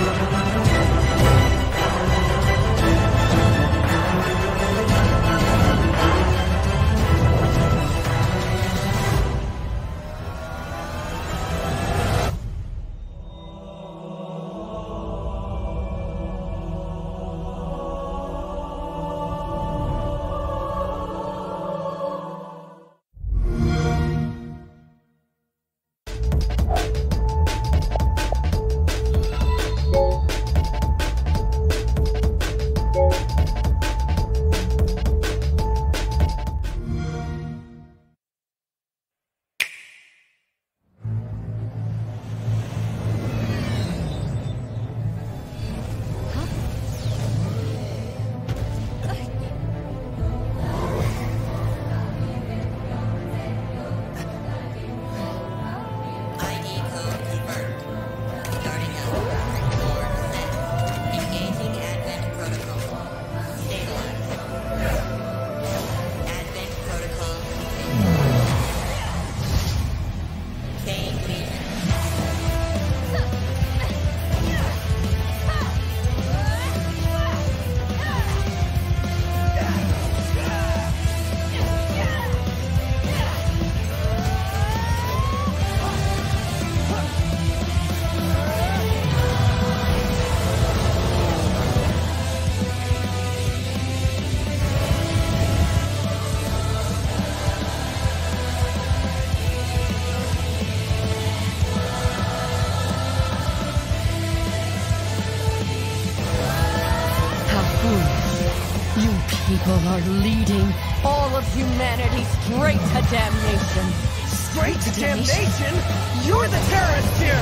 People are leading all of humanity straight to damnation. Straight to damnation? You're the terrorist here!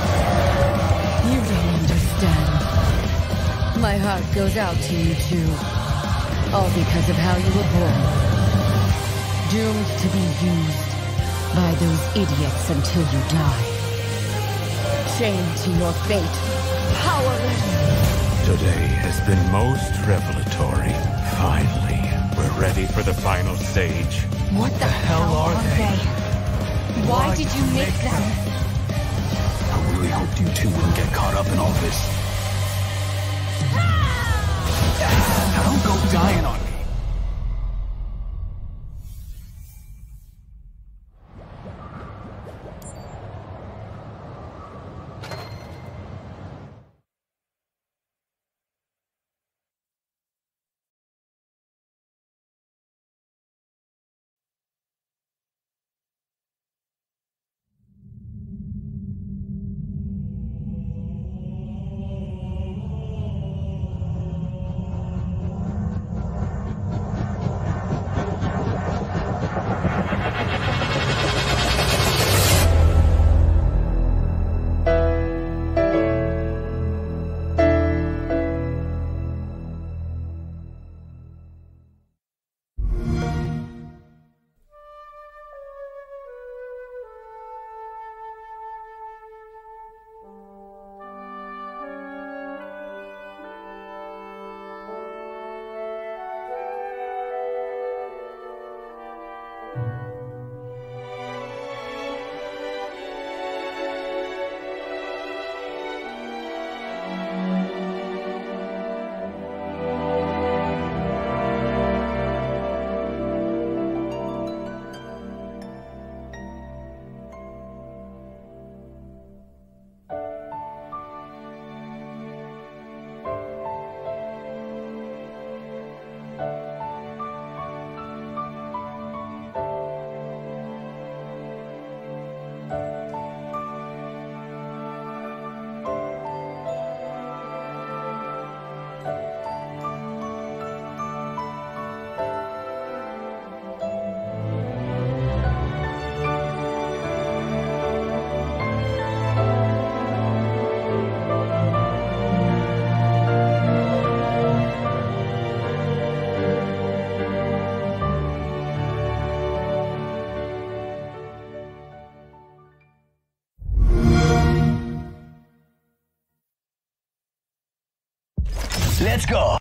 You don't understand. My heart goes out to you too. All because of how you were born. Doomed to be used by those idiots until you die. Chained to your fate. Powerless. Today has been most revelatory. Finally, we're ready for the final stage. What the hell are they? Why did you make them? I really hoped you two wouldn't get caught up in all this. Now don't go dying on me. Let's go.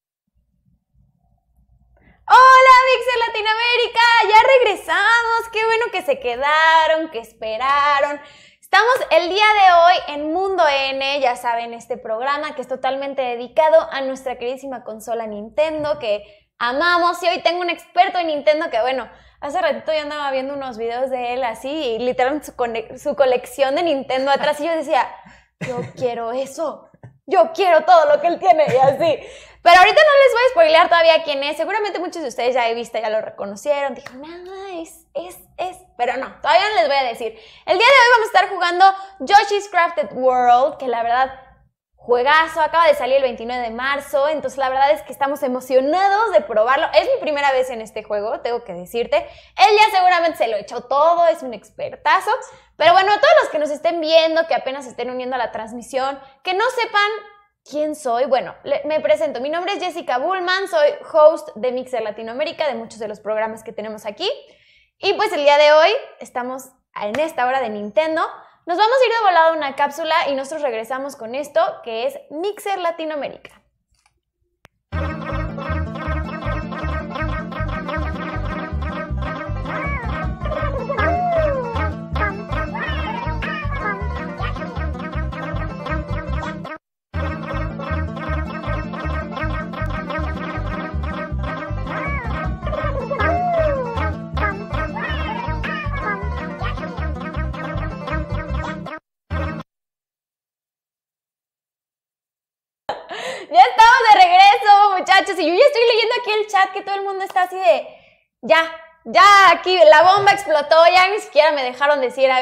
Hola, Pixel Latinoamérica, ya regresamos. Qué bueno que se quedaron, que esperaron. Estamos el día de hoy en Mundo N, ya saben, este programa que es totalmente dedicado a nuestra queridísima consola Nintendo, que amamos, y hoy tengo un experto en Nintendo que, bueno, hace ratito yo andaba viendo unos videos de él así, y literalmente su colección de Nintendo atrás, y yo decía, yo quiero eso, yo quiero todo lo que él tiene, y así. Pero ahorita no les voy a spoilear todavía quién es, seguramente muchos de ustedes ya he visto, ya lo reconocieron, dijeron, pero no, todavía no les voy a decir. El día de hoy vamos a estar jugando Yoshi's Crafted World, que la verdad, juegazo, acaba de salir el 29 de marzo, entonces la verdad es que estamos emocionados de probarlo. Es mi primera vez en este juego, tengo que decirte. Él ya seguramente se lo echó todo, es un expertazo. Pero bueno, a todos los que nos estén viendo, que apenas estén uniendo a la transmisión, que no sepan quién soy, bueno, me presento. Mi nombre es Jessica Bullman, soy host de Mixer Latinoamérica, de muchos de los programas que tenemos aquí. Y pues el día de hoy estamos en esta hora de Nintendo. Nos vamos a ir de volada a una cápsula y nosotros regresamos con esto que es Mixer Latinoamérica. Ya estamos de regreso, muchachos, y yo ya estoy leyendo aquí el chat que todo el mundo está así de, ya aquí la bomba explotó, ya ni siquiera me dejaron decir a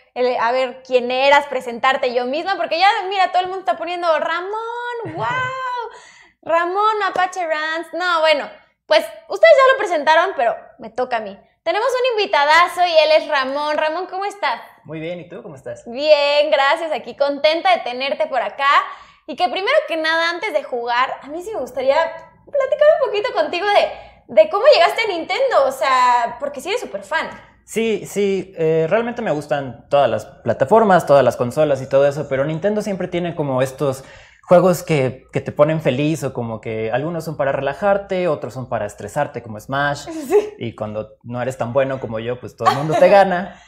ver quién eras, presentarte yo misma, porque ya, mira, todo el mundo está poniendo Ramón, wow, Ramón, Apache Rants, no, bueno, pues ustedes ya lo presentaron, pero me toca a mí. Tenemos un invitadazo y él es Ramón. Ramón, ¿cómo estás? Muy bien, ¿y tú cómo estás? Bien, gracias, aquí contenta de tenerte por acá. Y que primero que nada, antes de jugar, a mí sí me gustaría platicar un poquito contigo de cómo llegaste a Nintendo, o sea, porque sí eres súper fan. Sí, realmente me gustan todas las plataformas, todas las consolas y todo eso, pero Nintendo siempre tiene como estos juegos que te ponen feliz, o como que algunos son para relajarte, otros son para estresarte, como Smash, Sí. y cuando no eres tan bueno como yo, pues todo el mundo te gana,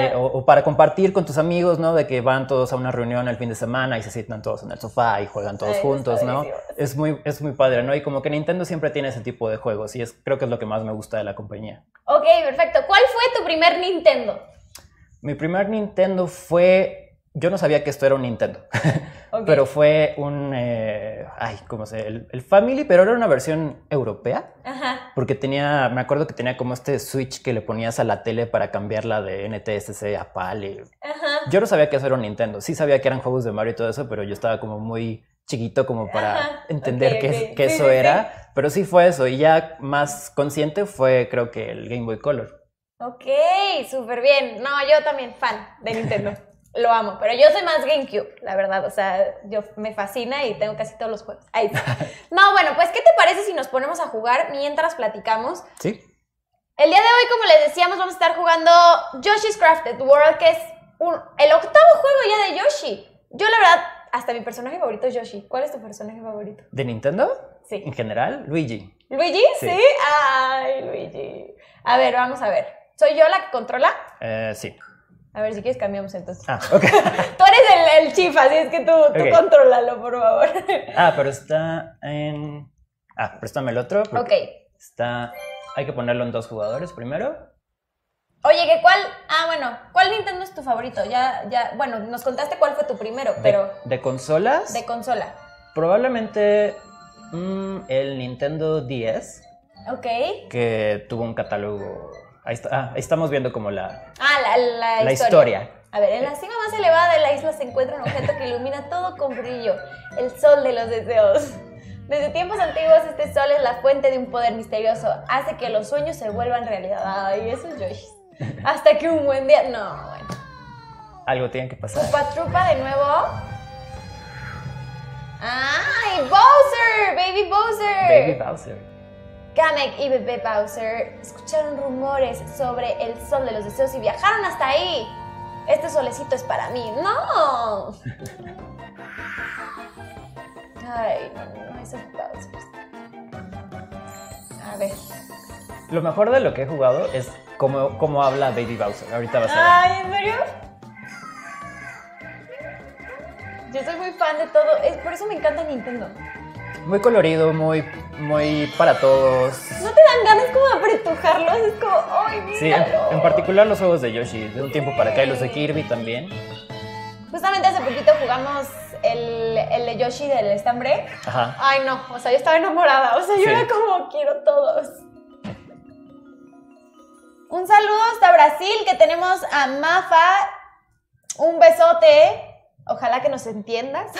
o para compartir con tus amigos, ¿no? De que van todos a una reunión el fin de semana y se sientan todos en el sofá y juegan todos juntos, ¿no? Es muy padre, ¿no? Y como que Nintendo siempre tiene ese tipo de juegos, y creo que es lo que más me gusta de la compañía. Ok, perfecto. ¿Cuál fue tu primer Nintendo? Mi primer Nintendo fue... Yo no sabía que esto era un Nintendo, okay. Pero fue un, ¿cómo se llama? El Family, pero era una versión europea. Ajá. Porque me acuerdo que tenía como este switch que le ponías a la tele para cambiarla de NTSC a PAL. Ajá. Yo no sabía que eso era un Nintendo, sí sabía que eran juegos de Mario y todo eso, pero yo estaba como muy chiquito como para entender que eso era. Pero sí fue eso, y ya más consciente fue, creo que el Game Boy Color. Ok, súper bien. No, yo también fan de Nintendo. Lo amo, pero yo soy más GameCube, la verdad, o sea, me fascina y tengo casi todos los juegos. Ahí está. No, bueno, pues, ¿qué te parece si nos ponemos a jugar mientras platicamos? Sí. El día de hoy, como les decíamos, vamos a estar jugando Yoshi's Crafted World, que es el octavo juego ya de Yoshi. Yo, la verdad, hasta mi personaje favorito es Yoshi. ¿Cuál es tu personaje favorito? ¿De Nintendo? Sí. En general, Luigi. ¿Luigi? Sí. Ay, Luigi. A ver, vamos a ver. ¿Soy yo la que controla? Sí. A ver, si quieres cambiamos entonces. Ok. Tú eres el chief, así es que tú contrólalo, por favor. Pero está en... préstame el otro. Ok. Hay que ponerlo en 2 jugadores primero. Oye, ¿cuál Nintendo es tu favorito? Bueno, nos contaste cuál fue tu primero, pero... ¿De consolas? De consola. Probablemente el Nintendo 10. Ok. Que tuvo un catálogo... Ahí estamos viendo como la historia. A ver, en la cima más elevada de la isla se encuentra un objeto que ilumina todo con brillo, el sol de los deseos. Desde tiempos antiguos, este sol es la fuente de un poder misterioso, hace que los sueños se vuelvan realidad. Ay, eso es Yoshi. Hasta que un buen día... No, bueno. Algo tiene que pasar. Upa Trupa de nuevo. ¡Ay, Bowser! ¡Baby Bowser! Baby Bowser. Kamek y Bebé Bowser escucharon rumores sobre el sol de los deseos y viajaron hasta ahí. Este solecito es para mí. ¡No! Ay, no, esos Bowsers. A ver. Lo mejor de lo que he jugado es cómo habla Baby Bowser. Ahorita vas a ver. Ay, ¿en serio? fan de todo. Por eso me encanta Nintendo. Muy colorido, muy para todos. ¿No te dan ganas como de apretujarlos? Es como, ¡ay, míralo! Sí, en particular los juegos de Yoshi, de un tiempo para acá, y los de Kirby también. Justamente hace poquito jugamos el de Yoshi del estambre. Ajá. Ay, no, o sea, yo estaba enamorada. O sea, yo era como, quiero todos. Un saludo hasta Brasil, que tenemos a Mafa. Un besote. Ojalá que nos entiendas.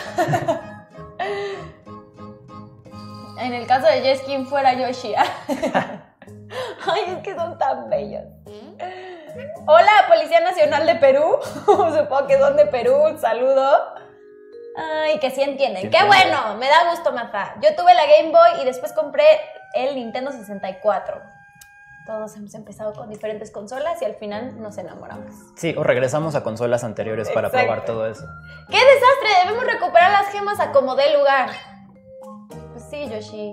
En el caso de Jess, ¿quién fuera Yoshi? Ay, es que son tan bellos. Hola, Policía Nacional de Perú. Supongo que son de Perú. Un saludo. Ay, que sí entienden. Sí, ¡Qué bueno! Me da gusto, Mafa. Yo tuve la Game Boy y después compré el Nintendo 64. Todos hemos empezado con diferentes consolas y al final nos enamoramos. Sí, o regresamos a consolas anteriores para probar todo eso. ¡Qué desastre! Debemos recuperar las gemas a como dé lugar. Pues sí, Yoshi.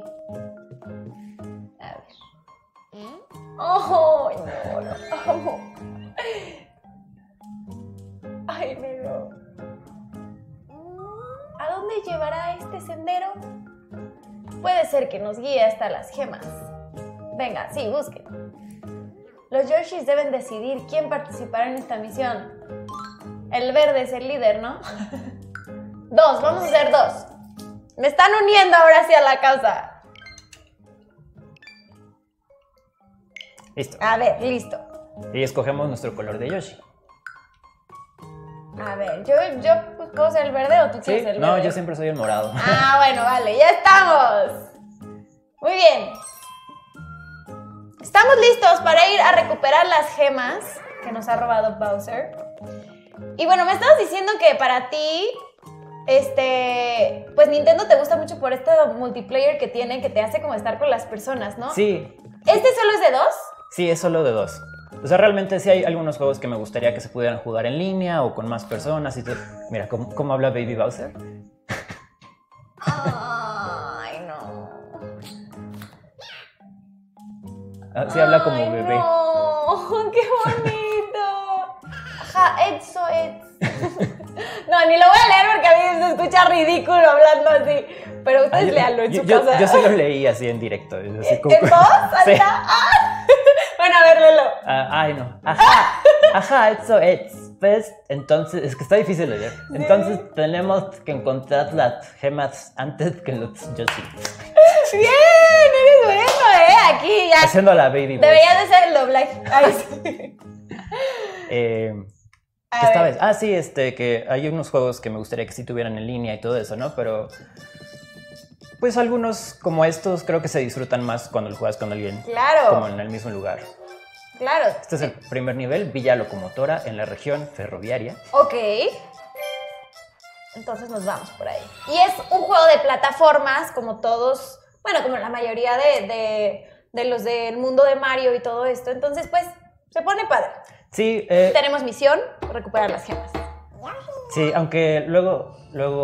A ver. ¡Oh! No, lo amo. Ay, Nero. ¿A dónde llevará este sendero? Puede ser que nos guíe hasta las gemas. Venga, sí, busquen. Los Yoshis deben decidir quién participará en esta misión. El verde es el líder, ¿no? 2, vamos a hacer 2. Me están uniendo ahora sí a la causa. Listo. A ver, listo. Y escogemos nuestro color de Yoshi. A ver, yo pues, ¿puedo ser el verde o tú ¿Sí? quieres el verde? No, yo siempre soy el morado. Ah, bueno, vale, ya estamos. Muy bien. Estamos listos para ir a recuperar las gemas que nos ha robado Bowser. Y bueno, me estabas diciendo que para ti, pues Nintendo te gusta mucho por este multiplayer que tiene, que te hace como estar con las personas, ¿no? Sí. ¿Este solo es de 2? Sí, es solo de 2. O sea, realmente sí hay algunos juegos que me gustaría que se pudieran jugar en línea o con más personas y todo. Mira, ¿cómo habla Baby Bowser? Ay, no. Sí, habla como bebé. No, qué bonito. Ajá, eso es. No, ni lo voy a leer porque a mí se escucha ridículo hablando así. Pero ustedes léanlo en su casa. Yo sí lo leí así en directo. Así como... ¿En voz? Sí. Bueno, a ver, léelo. Ay, no. Ajá, eso es. Pues, entonces, es que está difícil de leer. Entonces, tenemos que encontrar las gemas antes que los Yoshi. Bien, eres bueno, Aquí ya. Haciendo la baby voice. Debería de ser el doblaje. Ay, sí. Esta vez. Ah, sí, que hay unos juegos que me gustaría que sí tuvieran en línea y todo eso, ¿no? Pero pues algunos como estos creo que se disfrutan más cuando lo juegas con alguien. Claro. Como en el mismo lugar. Claro. Este es el primer nivel, Villa Locomotora, en la región ferroviaria. Ok. Entonces nos vamos por ahí. Y es un juego de plataformas, como todos, bueno, como la mayoría de los del mundo de Mario y todo esto. Entonces, pues, se pone padre. Sí. Tenemos misión, recuperar las gemas. Sí, aunque luego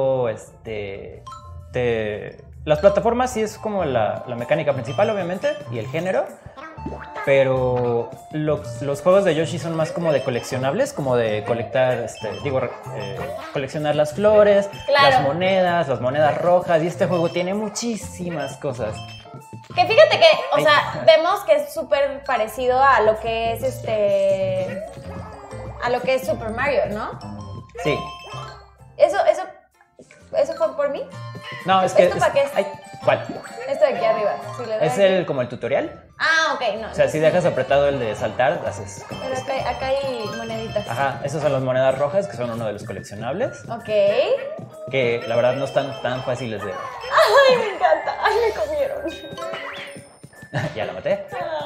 las plataformas sí es como la mecánica principal, obviamente, y el género. Pero los juegos de Yoshi son más como de coleccionables, como de colectar, coleccionar las flores, claro, las monedas rojas, y este juego tiene muchísimas cosas. Que fíjate que, o sea, vemos que es súper parecido a lo que es a lo que es Super Mario, ¿no? Sí. ¿Eso fue por mí? No, es que... ¿Esto para qué es? ¿Cuál? Esto de aquí arriba. Si le doy Es aquí. como el tutorial. Ah, ok, no. O sea, si dejas apretado el de saltar, haces... Pero acá hay moneditas. Ajá, esas son las monedas rojas, que son uno de los coleccionables. Ok. Que la verdad no están tan fáciles de... Ay, me encanta. Ay, me comieron. Ya la maté.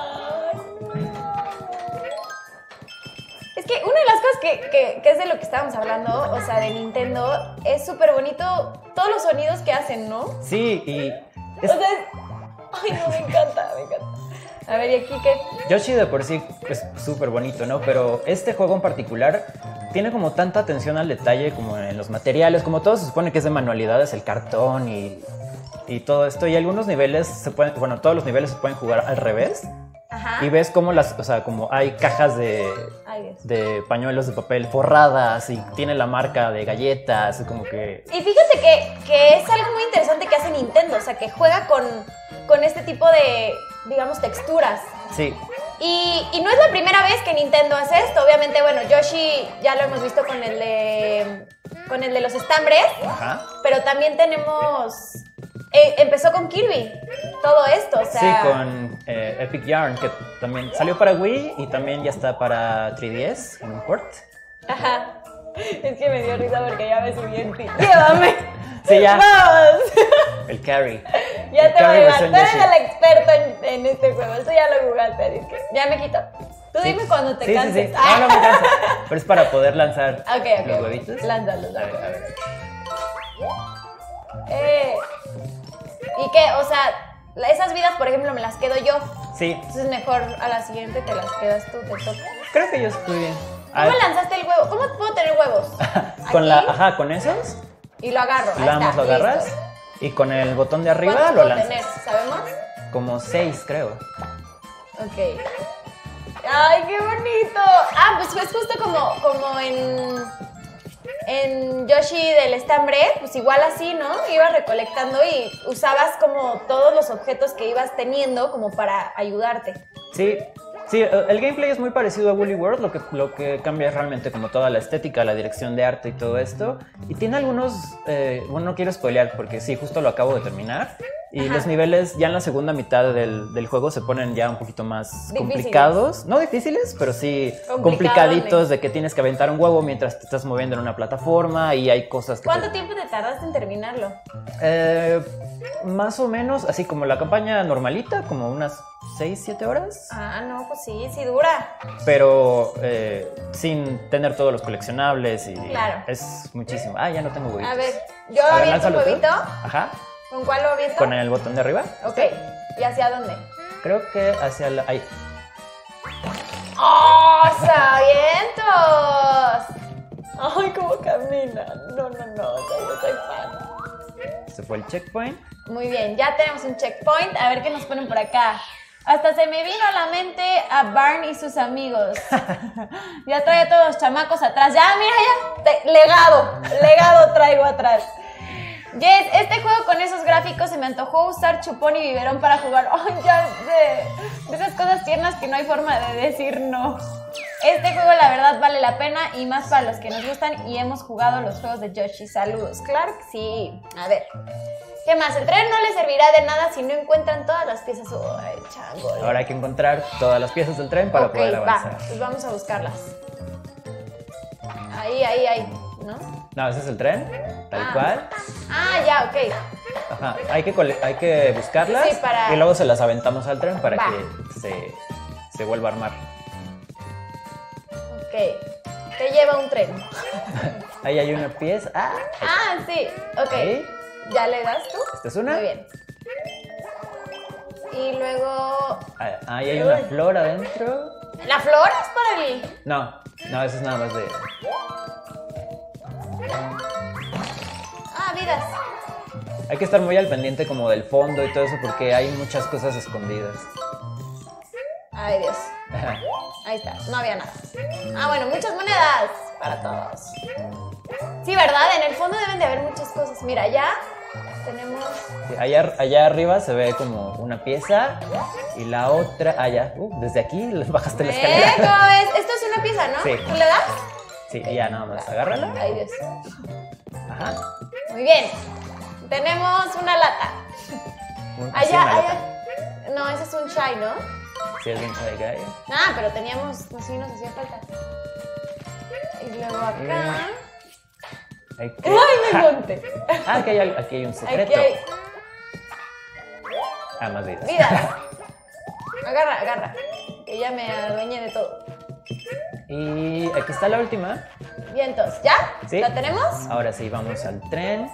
Es que una de las cosas que es de lo que estábamos hablando, o sea, de Nintendo, es súper bonito todos los sonidos que hacen, ¿no? Sí, y... O sea, ay, no, me encanta, me encanta. A ver, ¿y aquí qué? Yoshi de por sí es súper bonito, ¿no? Pero este juego en particular tiene como tanta atención al detalle como en los materiales, como todo se supone que es de manualidades, el cartón y todo esto. Y algunos niveles todos los niveles se pueden jugar al revés. Ajá. Y ves como como hay cajas de Ay, Dios. de pañuelos de papel forradas y tiene la marca de galletas, como que... Y fíjate que es algo muy interesante que hace Nintendo, o sea, que juega con este tipo de, digamos, texturas. Sí, Y no es la primera vez que Nintendo hace esto. Obviamente, bueno, Yoshi ya lo hemos visto con el de los estambres, ajá. pero también tenemos... empezó con Kirby, todo esto, o sea... Sí, con Epic Yarn, que también salió para Wii y también ya está para 3DS en un port. Ajá. Es que me dio risa porque ya me subí en ti. ¡Llévame! Sí, ya. ¡Vamos! El carry. Ya El te voy a carry llevar. versión Tú eres Yoshi. el experto en este juego. Esto ya lo jugaste, así que ya me quito. Tú Sí. dime cuando te Sí, canses. sí, sí. No me canso. Pero es para poder lanzar Ok. los huevitos. Lánzalos. A ver. ¿Y qué? O sea, esas vidas, por ejemplo, me las quedo yo. Sí, Entonces mejor a la siguiente te las quedas tú, te toca. creo que yo estoy bien. ¿Cómo lanzaste el huevo? ¿Cómo puedo tener huevos? Con la, Aquí, ajá, con esos, y lo agarro. Ahí nada más está, lo agarras listo. y con el botón de arriba ¿Cuántos lo puedo lanzas. tener? ¿Sabemos? Como 6, creo. Ok. ¡Ay, qué bonito! Ah, pues es justo como en Yoshi del estambre, pues igual así, ¿no? Ibas recolectando y usabas como todos los objetos que ibas teniendo como para ayudarte. Sí, sí, el gameplay es muy parecido a Woolly World, lo que cambia es realmente como toda la estética, la dirección de arte y todo esto. Y tiene algunos, bueno, no quiero spoilear porque sí, justo lo acabo de terminar. Y Ajá. los niveles ya en la segunda mitad del juego se ponen ya un poquito más Difíciles. complicados. No difíciles, pero sí complicaditos de que tienes que aventar un huevo mientras te estás moviendo en una plataforma y hay cosas que... ¿Cuánto tiempo te tardaste en terminarlo? Más o menos, así como la campaña normalita, como unas 6-7 horas. Ah, no, pues sí dura. Pero sin tener todos los coleccionables y Claro. es muchísimo. Ah, ya no tengo huevitos. A ver, yo A ver, aviento un lánzalo tú. huevito. Ajá, ¿Con cuál lo aviento? con el botón de arriba. Ok, ¿y hacia dónde? Creo que hacia la... Ahí. ¡Oh, sabientos! ¡Ay, cómo camina! No, yo soy fan. Se fue el checkpoint. Muy bien, ya tenemos un checkpoint. A ver qué nos ponen por acá. Hasta se me vino a la mente a Barn y sus amigos. Ya trae a todos los chamacos atrás. Ya, mira, ya. Legado traigo atrás. Yes, este juego con esos gráficos se me antojó usar chupón y biberón para jugar. Ay, ya de esas cosas tiernas que no hay forma de decir no. Este juego la verdad vale la pena y más para los que nos gustan y hemos jugado los juegos de Yoshi. Saludos. Claro que sí. A ver. ¿Qué más? El tren no le servirá de nada si no encuentran todas las piezas. Ay, chango. Ahora hay que encontrar todas las piezas del tren para poder avanzar. Va, pues vamos a buscarlas. Ahí, ¿no? No, ese es el tren, tal cual. Ah, ya, ok. Ajá, hay que buscarlas Sí, para- y luego se las aventamos al tren para Va. que se vuelva a armar. Ok. Te lleva un tren. Ahí hay una pieza. Ah, Ah, sí. Ok. ahí. ¿Ya le das tú? Esta es una. Muy bien. Y luego... Ahí hay una flor adentro. ¿La flor es para el...? No, eso es nada más de... Ah, vidas. Hay que estar muy al pendiente como del fondo y todo eso porque hay muchas cosas escondidas. Ay, Dios. Ahí está. No había nada. Ah, bueno, muchas monedas para todos. Sí, ¿verdad? En el fondo deben de haber muchas cosas. Mira, ya tenemos... Sí, allá arriba se ve como una pieza y la otra... Allá, desde aquí bajaste la escalera. ¿Cómo ves? Esto es una pieza, ¿no? Sí. ¿Tú le das? Sí, y ya nada más, agárrala. Ay, Dios. Ajá. Muy bien. Tenemos una lata. Sí, una Allá. lata. No, ese es un shy, ¿no? Sí, es bien chai. Ah, pero teníamos... Sí, nos hacía falta. Y luego acá... Hay que... ¡Ay, me monté! Ah, aquí hay un secreto. Aquí hay... Ah, más vidas. Vidas. Agarra. Que ya me adueñe de todo. Y aquí está la última. Vientos. ¿Ya? ¿Sí? ¿La tenemos? Ahora sí, vamos al tren.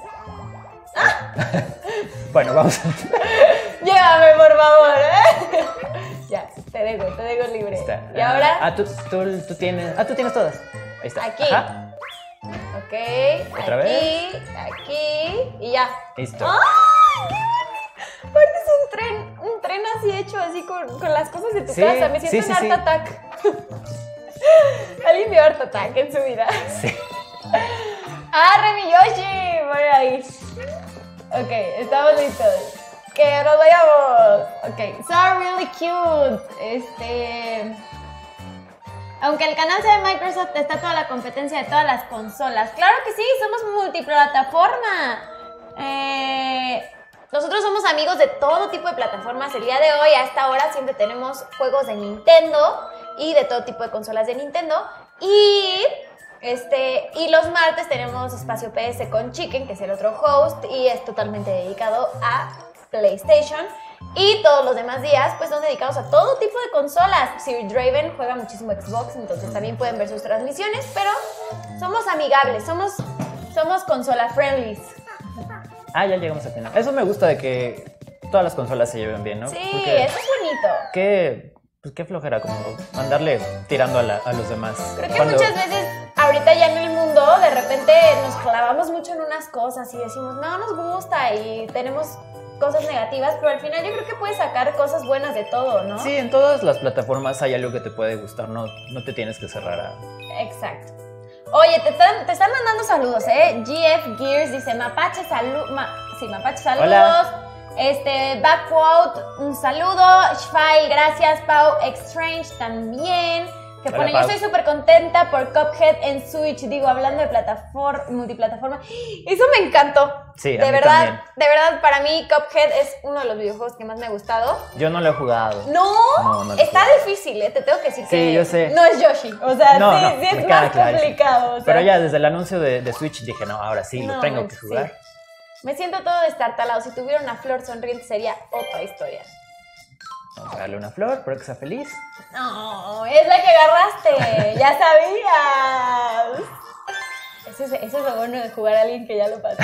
Bueno, vamos al tren. Llévame, por favor, ¿eh? Ya, te dejo libre. Está. ¿Y ahora? Ah, tú tienes... Ah, tú tienes todas. Ahí está. Aquí. Ajá. Ok. ¿Otra Aquí. Y ya. Listo. ¡Ay, qué bueno! Aparte es un tren así hecho, así con las cosas de tu Sí, casa. Me siento sí, en sí, Art sí. Attack. Alguien vio Art Attack en su vida. Sí. Remy Yoshi, voy ahí. Ok, estamos listos. Que nos vayamos. Ok, so really cute. Aunque el canal sea de Microsoft, está toda la competencia de todas las consolas. Claro que sí, somos multiplataforma. Nosotros somos amigos de todo tipo de plataformas. El día de hoy, a esta hora, siempre tenemos juegos de Nintendo y de todo tipo de consolas de Nintendo. Y los martes tenemos Espacio PS con Chicken, que es el otro host, y es totalmente dedicado a PlayStation. Y todos los demás días, pues, son dedicados a todo tipo de consolas. Sir Draven juega muchísimo Xbox, entonces también pueden ver sus transmisiones, pero somos amigables, somos consola friendlies. Ya llegamos al final. Eso me gusta de que todas las consolas se lleven bien, ¿no? Sí, porque eso es bonito. Qué flojera como andarle tirando a los demás. Creo que muchas veces, ahorita ya en el mundo, de repente nos clavamos mucho en unas cosas y decimos, no nos gusta y tenemos cosas negativas, pero al final yo creo que puedes sacar cosas buenas de todo, ¿no? Sí, en todas las plataformas hay algo que te puede gustar, no te tienes que cerrar a... Exacto. Oye, te están mandando saludos, ¿eh? GF Gears dice, Mapache, Mapache, saludos. Hola. Backquote, un saludo. Shfile, gracias. Pau Exchange también. Que Hola, pone, Pau. yo estoy súper contenta por Cuphead en Switch. Digo, hablando de multiplataforma. Eso me encantó. Sí, a mí verdad, también. de verdad, para mí Cuphead es uno de los videojuegos que más me ha gustado. Yo no lo he jugado. No, No lo he está jugado. difícil, te tengo que decir Sí, que yo sé. no es Yoshi. O sea, No, sí, no, sí me es queda más clarísimo. complicado. O sea. Pero ya desde el anuncio de Switch dije, no, ahora sí, lo No, tengo que sí. jugar. Me siento todo destartalado. Si tuviera una flor sonriente sería otra historia. Vamos a darle una flor, espero que sea feliz. No, es la que agarraste. Ya sabías. Eso es lo bueno de jugar a alguien que ya lo pasó.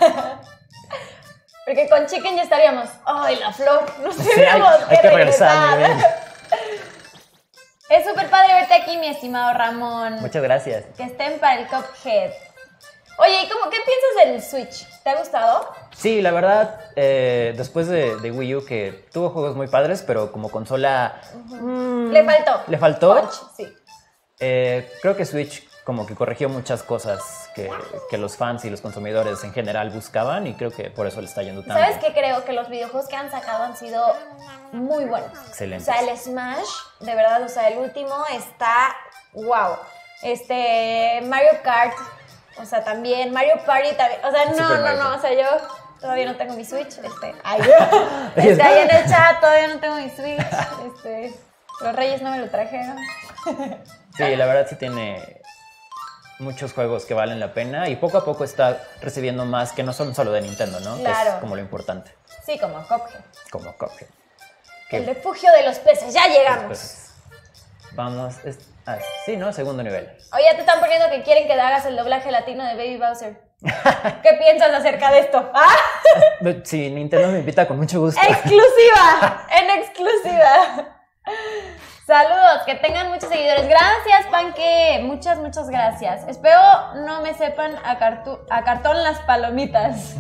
Porque con Chicken ya estaríamos. ¡Ay, la flor! Nos tendríamos hay que regresar, mi bien. Es súper padre verte aquí, mi estimado Ramón. Muchas gracias. Que estén para el Cuphead. Oye, ¿y qué piensas del Switch? ¿Te ha gustado? Sí, la verdad, después de Wii U, que tuvo juegos muy padres, pero como consola... Le faltó. ¿Le faltó? Punch, sí. Creo que Switch como que corrigió muchas cosas que los fans y los consumidores en general buscaban, y creo que por eso le está yendo tanto. ¿Sabes qué? Creo que los videojuegos que han sacado han sido muy buenos. Excelentes. O sea, el Smash, de verdad, o sea, el último está wow. Mario Kart, o sea, también, Mario Party también, o sea, Super Mario. no, o sea, yo todavía no tengo mi Switch, ahí en el chat, todavía no tengo mi Switch, los Reyes no me lo trajeron. Sí, la verdad sí tiene muchos juegos que valen la pena, y poco a poco está recibiendo más que no son solo de Nintendo, ¿no? Claro. Que es como lo importante, Sí, como Cuphead. como Cuphead. El refugio de los peces, ya llegamos. Pues, vamos, sí, ¿no? Segundo nivel. Oye, ya te están poniendo que quieren que hagas el doblaje latino de Baby Bowser. ¿Qué piensas acerca de esto? ¡Ah! Sí, Nintendo me invita con mucho gusto. ¡Exclusiva! ¡En exclusiva! Saludos, que tengan muchos seguidores. Gracias, Panque. Muchas gracias. Espero no me sepan a cartón las palomitas.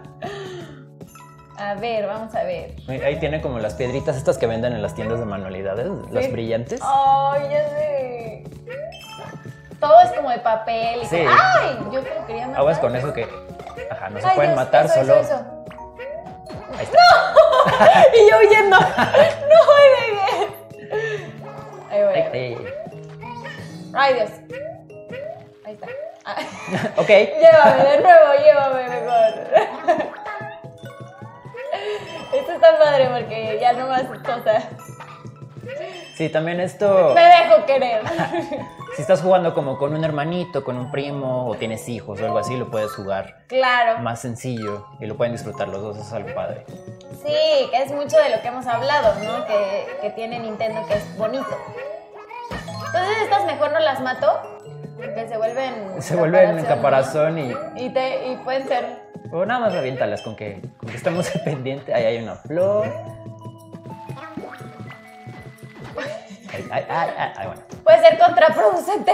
A ver, vamos a ver. Ahí tiene como las piedritas estas que venden en las tiendas de manualidades, las brillantes. ¡Ay, ya sé! Todo es como de papel. Sí. ¡Ay! Yo creo que quería matar. Aguas con eso que, no se Ay, pueden Dios, matar eso, solo. eso. Ahí está. Y yo huyendo. No me dejes. Ahí voy. Ay. Ay, Dios. Ahí está. Ah. Ok. Llévame de nuevo, llévame mejor. Esto está padre porque ya no más cosas. Sí, también esto, Me dejo querer. si estás jugando como con un hermanito, con un primo, o tienes hijos o algo así, lo puedes jugar Claro. más sencillo y lo pueden disfrutar los dos, eso es algo padre. Sí, que es mucho de lo que hemos hablado, ¿no? Que tiene Nintendo, que es bonito. Entonces estas mejor no las mato, porque se vuelven en caparazón y y pueden ser. o nada más aviéntalas con que estemos al pendiente. Ahí hay una flor. Ay, bueno. Puede ser contraproducente.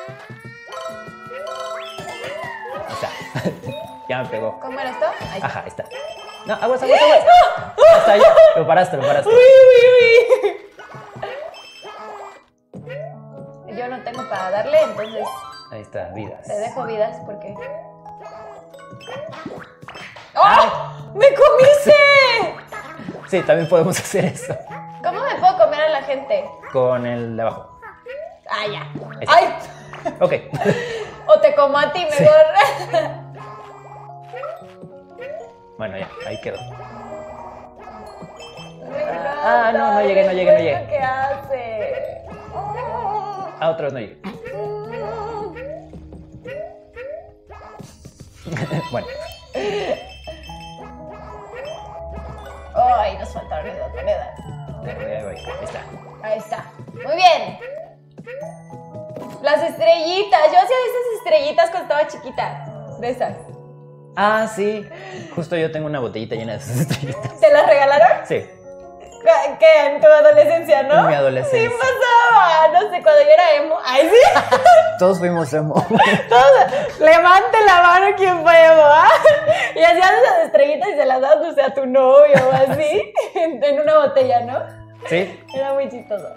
Ahí está. Ya me pegó. ¿Cómo era esto? Ahí está. Ajá, ahí está. No, aguas. Hasta ahí. Lo paraste. Uy. Yo no tengo para darle, entonces... Ahí está, vidas. Te dejo vidas porque... ¡Oh! ¡Me comiste! Sí, también podemos hacer eso. ¿Cómo me puedo comer a la gente? Con el de abajo. Ah, ya. Ahí ¡Ay! Ok. O te como a ti mejor. Bueno, ya, ahí quedó. No llegué. ¿Qué hace? Ah, otra vez no llegué. Bueno. Ay, nos faltaron las monedas. Ahí está. Ahí está. Muy bien. Las estrellitas. Yo hacía esas estrellitas cuando estaba chiquita. De esas. Ah, sí. Justo yo tengo una botellita llena de esas estrellitas. ¿Te las regalaron? Sí. ¿Qué? ¿En tu adolescencia, no? En mi adolescencia. Sí pasaba. No sé, cuando yo era emo. Ay, sí. Todos fuimos emo. Todos. Levante la mano quien fue emo, ¿ah? Y hacías esas estrellitas y se las dabas, no sé, a tu novio o así. En una botella, ¿no? Sí. Era muy chistoso.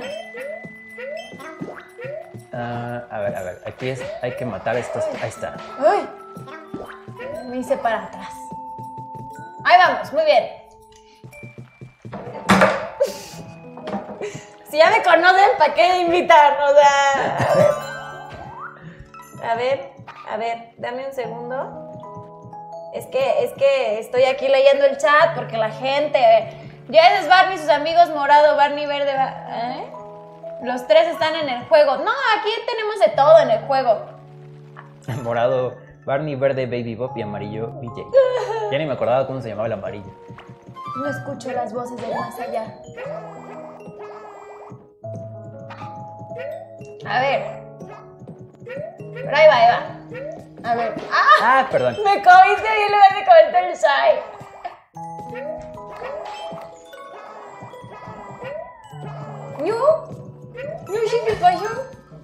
A ver. Aquí hay que matar estos. Ahí está. Ay. Me hice para atrás. Ahí vamos, muy bien. Si ya me conocen, ¿para qué invitar? O sea, a ver, dame un segundo. Es que estoy aquí leyendo el chat porque la gente... Ya es Barney, sus amigos morado, Barney verde... ¿eh? Los tres están en el juego. No, aquí tenemos de todo en el juego. Morado, Barney, verde, Baby Bob y amarillo, BJ. Ya ni me acordaba cómo se llamaba el amarillo. No escucho las voces del más allá. A ver. Pero ahí va. A ver. ¡Ah! Perdón. Me comiste y en lugar de comerte el Shai. ¿Ñu Shinky Passion?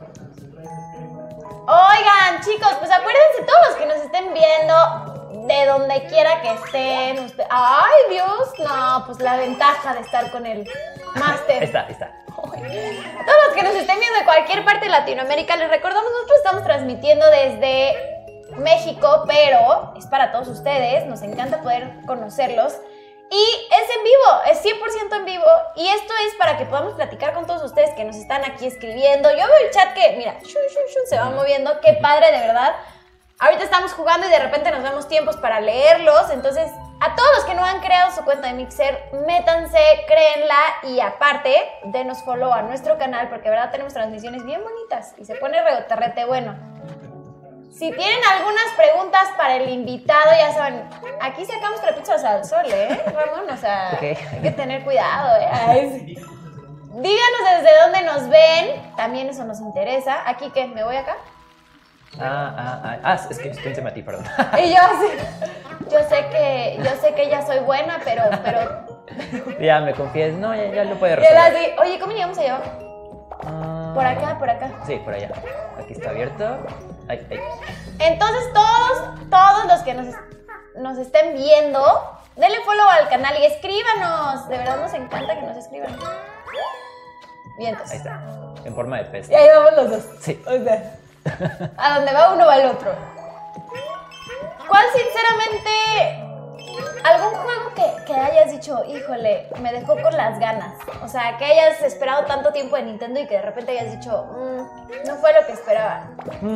Oigan, chicos, pues acuérdense todos los que nos estén viendo, de donde quiera que estén. ¡Ay, Dios! No, pues la ventaja de estar con el máster. Está. Todos los que nos estén viendo de cualquier parte de Latinoamérica, les recordamos, nosotros estamos transmitiendo desde México, pero es para todos ustedes, nos encanta poder conocerlos. Y es en vivo, es 100% en vivo. Y esto es para que podamos platicar con todos ustedes que nos están aquí escribiendo. Yo veo el chat que, mira, se va moviendo, qué padre, de verdad. Ahorita estamos jugando y de repente nos damos tiempos para leerlos. Entonces, a todos los que no han creado su cuenta de Mixer, métanse, créenla y aparte, denos follow a nuestro canal porque de verdad tenemos transmisiones bien bonitas y se pone reterrete bueno. Si tienen algunas preguntas para el invitado, ya saben, aquí sacamos trapitos al sol, Ramón? O sea, okay. Hay que tener cuidado, Ay, sí. Díganos desde dónde nos ven, también eso nos interesa. ¿Aquí qué? ¿Me voy acá? Es que estoy encima de ti, perdón. Y yo así, yo sé que ya soy buena, pero... Ya me confíes, no, ya lo puede Y él resolver. así, oye, ¿cómo llegamos allá abajo? Por acá. Sí, por allá. Aquí está abierto. Ahí. Entonces todos los que nos estén viendo, denle follow al canal y escríbanos. De verdad nos encanta que nos escriban. Vientos. Ahí está. En forma de pez. Y ahí vamos los dos. Sí. O sea, a donde va uno va el otro. ¿Cuál sinceramente... algún juego que hayas dicho, híjole, me dejó con las ganas? O sea, que hayas esperado tanto tiempo de Nintendo y que de repente hayas dicho, no fue lo que esperaba.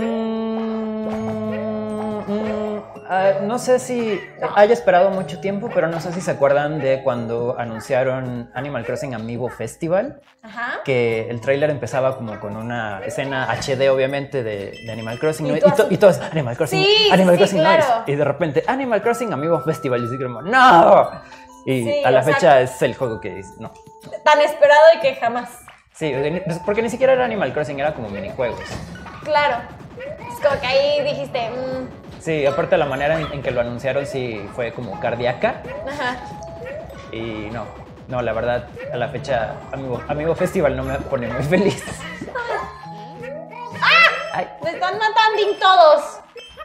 No sé si haya esperado mucho tiempo, pero no sé si se acuerdan de cuando anunciaron Animal Crossing Amiibo Festival. Ajá. Que el tráiler empezaba como con una escena HD, obviamente, de Animal Crossing. Y todo es Animal Crossing, sí, Animal sí, Crossing claro. Noise. Y de repente, Animal Crossing Amiibo Festival. Y así como, ¡no! Y Sí, a la o sea, fecha es el juego que dice, no. Tan esperado y que jamás. Sí, porque ni siquiera era Animal Crossing, era como minijuegos. Claro. Es como que ahí dijiste, Sí, aparte la manera en que lo anunciaron sí fue como cardíaca. ajá. Y no, la verdad, a la fecha, Amiibo Festival no me pone muy feliz. Ay. Me están matando todos.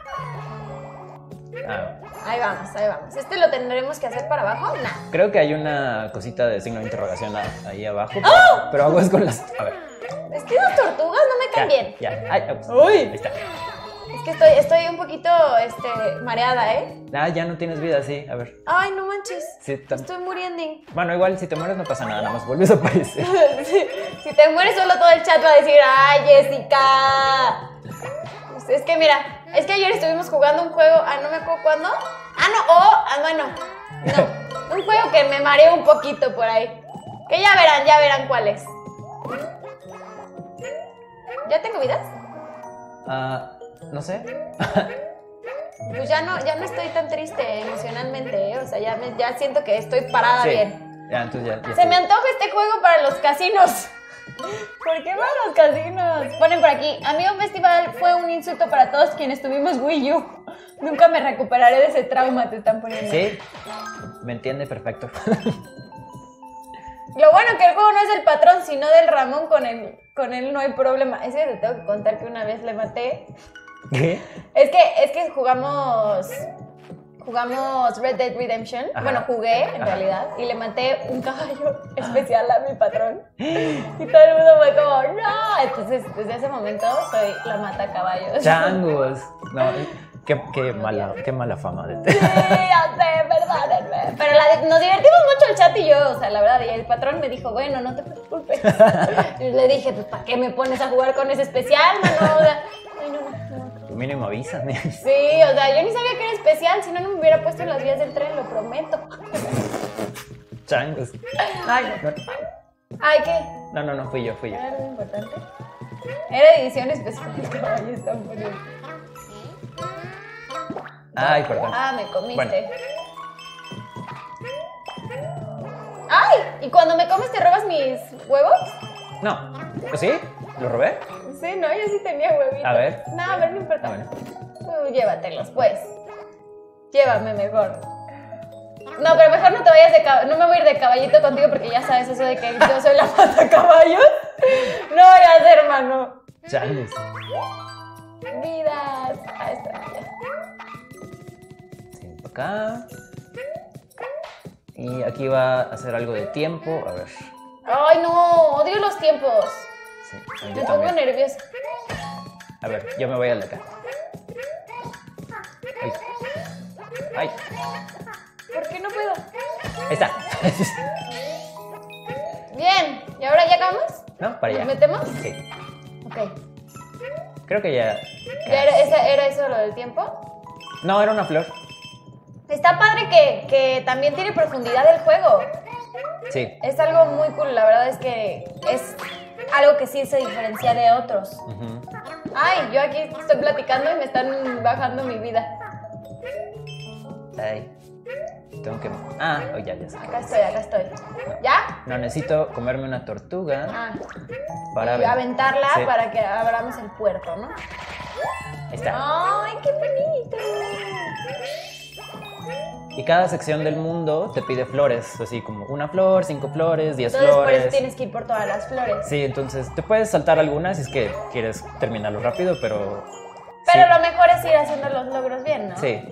Ah, Ahí vamos. ¿Este lo tendremos que hacer para abajo? No. creo que hay una cosita de signo de interrogación ahí abajo, pero aguas con las... A ver. Es que las tortugas no me caen bien. Ya. Ay, Uy. Ahí está. Es que estoy un poquito mareada, ¿eh? Ah, ya no tienes vida, sí. A ver. Ay, no manches. Sí, Estoy muriendo. Bueno, igual si te mueres no pasa nada, nada más vuelves a aparecer. Si te mueres solo todo el chat va a decir, ¡ay, Jessica! Es que mira, es que ayer estuvimos jugando un juego, no me acuerdo cuándo. Bueno, no. Un juego que me mareó un poquito por ahí. Que ya verán cuál es. ¿Ya tengo vidas? No sé. Pues ya no estoy tan triste emocionalmente, ¿eh? O sea, ya siento que estoy parada bien. Ya, entonces ya Se me antoja este juego para los casinos. ¿Por qué para los casinos? Ponen por aquí, Amigo Festival fue un insulto para todos quienes tuvimos Wii U. Nunca me recuperaré de ese trauma, te están poniendo. Sí, me entiende perfecto. Lo bueno que el juego no es del patrón, sino del Ramón, con él no hay problema. Ese te tengo que contar que una vez le maté. ¿Qué? Es que jugamos Red Dead Redemption. Ajá. Bueno, jugué en realidad. Y le maté un caballo especial a mi patrón. Y todo el mundo fue como, ¡no! Entonces, desde ese momento soy la mata caballos. Changos. No, qué mala fama de Sí, ya sé, perdónenme. Pero nos divertimos mucho el chat y yo, o sea, la verdad. Y el patrón me dijo, bueno, no te preocupes. Y le dije, pues, ¿para qué me pones a jugar con ese especial, mano? O sea, ay, no. Mínimo avísame. Sí, o sea, yo ni sabía que era especial, si no me hubiera puesto en las vías del tren, lo prometo. Changos. Ay, No, Ay, ¿qué? no, fui yo. ¿Era algo importante? Era edición especial del caballo, están poniendo. Ay, perdón. Me comiste. Bueno. ¡Ay! ¿Y cuando me comes te robas mis huevos? No. ¿Sí? ¿Lo robé? Sí, no, yo sí tenía huevitos. A ver. No importa. Bueno. Llévatelos, pues. Llévame mejor. No, pero mejor no te vayas no me voy a ir de caballito contigo porque ya sabes eso de que yo soy la mata caballos. No vayas, hermano. Changos. Vidas. Está. Sí, por acá. Y aquí va a hacer algo de tiempo. A ver. Ay, no, odio los tiempos. Sí, Me pongo nerviosa. A ver, yo me voy al de acá. Ay. ¿Por qué no puedo? Ahí está. Bien, ¿y ahora ya acabamos? ¿No? Para allá. ¿Nos metemos? Sí. Ok. Creo que ya. ¿Ya era eso lo del tiempo? No, era una flor. Está padre que también tiene profundidad el juego. Sí. Es algo muy cool, la verdad es que es algo que sí se diferencia de otros. Ujú. Ay, yo aquí estoy platicando y me están bajando mi vida. Ay. Tengo que. Ya sé. Acá estoy. ¿Ya? No, necesito comerme una tortuga para Y aventarla Sí. para que abramos el puerto, ¿no? Ahí está. ¡Ay, qué bonito! Y cada sección del mundo te pide flores, así como una flor, 5 flores, 10 Entonces por flores. eso tienes que ir por todas las flores. Sí, entonces te puedes saltar algunas si es que quieres terminarlo rápido, pero... Pero sí. lo mejor es ir haciendo los logros bien, ¿no? Sí.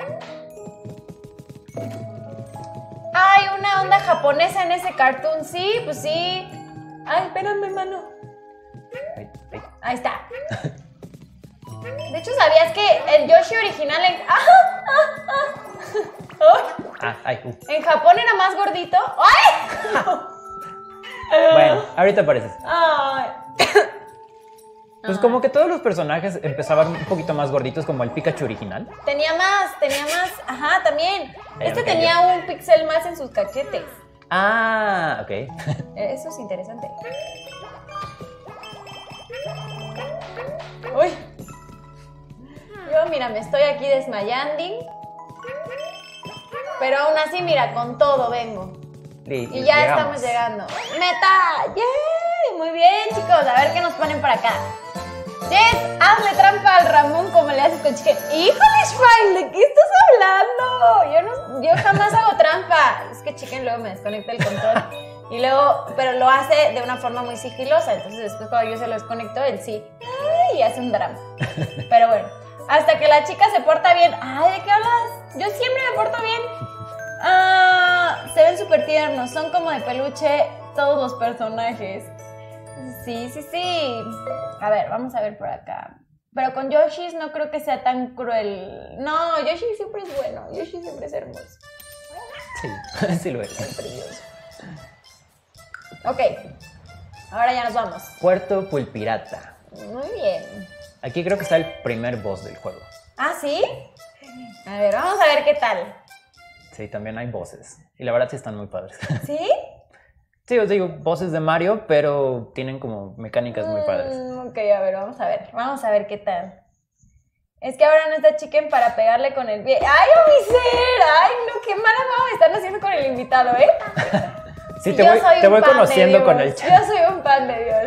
Hay una onda japonesa en ese cartoon, sí, pues sí. Ay, espérame, mano. Ahí. Ahí está. De hecho, ¿sabías que el Yoshi original en Japón era más gordito? ¡Ay! Bueno, ahorita apareces. Ay. Pues como que todos los personajes empezaban un poquito más gorditos, como el Pikachu original. Tenía más. Ajá, también. Este ok, tenía un pixel más en sus cachetes. Ok. Eso es interesante. Uy. Yo, mira, me estoy aquí desmayando. Pero aún así, mira, con todo vengo. Y ya estamos llegando. ¡Meta! ¡Yay! Muy bien, chicos. A ver qué nos ponen por acá. Jess, hazle trampa al Ramón como le haces con Chicken. ¡Híjole, Shrine! ¿De qué estás hablando? Yo jamás hago trampa. Es que Chicken luego me desconecta el control. Y luego, pero lo hace de una forma muy sigilosa. Entonces después cuando yo se lo desconecto, él sí. ¡Ay! Y hace un drama. Pero bueno, hasta que la chica se porta bien. ¡Ay! ¿De qué hablas? Yo siempre me porto bien. Se ven súper tiernos. Son como de peluche todos los personajes. Sí, sí, sí. A ver, vamos a ver por acá. Pero con Yoshi no creo que sea tan cruel. No, Yoshi siempre es bueno. Yoshi siempre es hermoso. Sí, sí lo es. Precioso. Ok, ahora ya nos vamos. Puerto Pulpirata. Muy bien. Aquí creo que está el primer boss del juego. ¿Ah, sí? A ver, vamos a ver qué tal. Sí, también hay bosses. Y la verdad sí están muy padres. ¿Sí? Sí, os digo, bosses de Mario, pero tienen como mecánicas muy padres. Ok, a ver, vamos a ver. Vamos a ver qué tal. Es que ahora no está Chicken para pegarle con el pie. ¡Ay, Omiser! ¡Ay, no! ¡Qué mala fama me están haciendo con el invitado, ¿eh? Sí, Y te yo voy un pan conociendo de con Dios. el chat. Yo soy un pan de Dios.